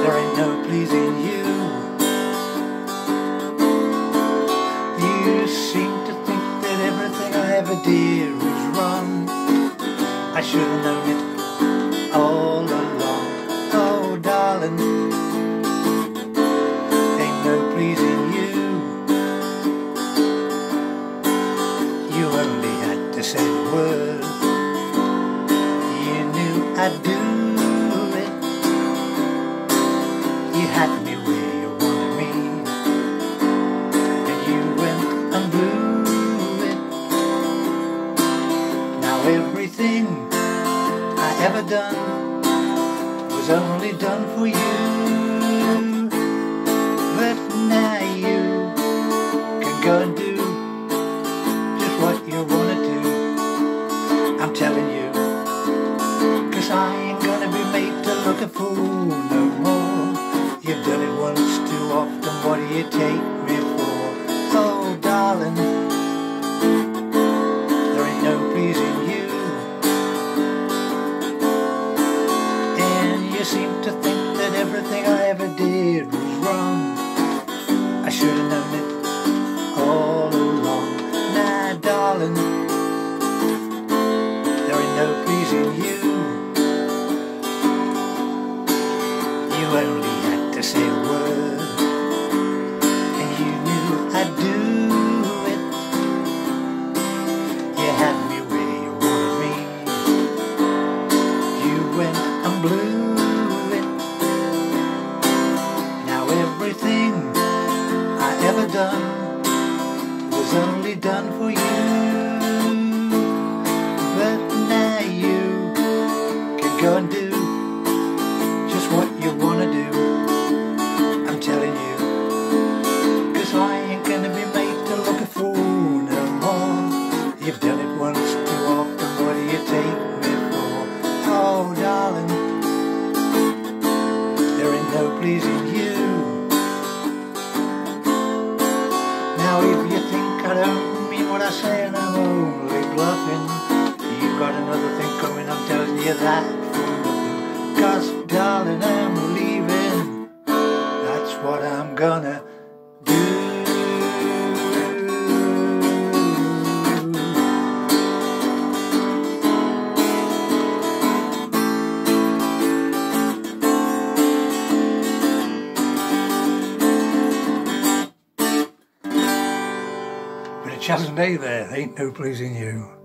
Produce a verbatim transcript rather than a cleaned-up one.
there ain't no pleasing you. You seem to think that everything I ever did was wrong. I should have known it all along. Oh darling, ain't no pleasing you. You only had to say the word. You knew I'd do it. You had me where you wanted me, and you went and blew it. Now everything I ever done was only done for you. But now you can go and do just what you wanna do. I'm telling you, 'cause I ain't gonna be made to look a fool no more. You've done it once too often, what do you take me for? Oh darling, there ain't no pleasing you. And you seem to think that everything I ever did was wrong. I should have known it all along. Nah darling, there ain't no pleasing you. You only had to say a word, and you knew I'd do it. You had me where you wanted me. You went and blew it. Now everything I ever done was only done for you. But now you can go and do just what you wanna do. I'm telling you, 'cause I ain't gonna be made to look a fool no more. You've done it once too often, what do you take me for? Oh darling, there ain't no pleasing you. Now if you think I don't mean what I say and I'm only bluffing, you've got another thing coming, I'm telling you that for nothing. 'Cause darling, I'm leaving, that's what I'm gonna do. But a chance day there, ain't no pleasing you.